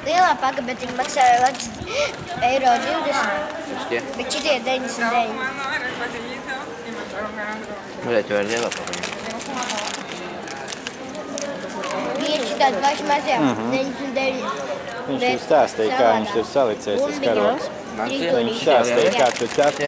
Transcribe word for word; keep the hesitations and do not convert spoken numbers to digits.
lielā paga, bet viņi maksāja eiro divdesmit. Bet šitie deviņdesmit deviņi. Varētu jau ar lielā paga. Tieši tādi paši mazie, deviņdesmit deviņi. Viņš tur stāstīja, kā viņš tur salicies tas karogs. Viņš stāstīja, kā tur ķep.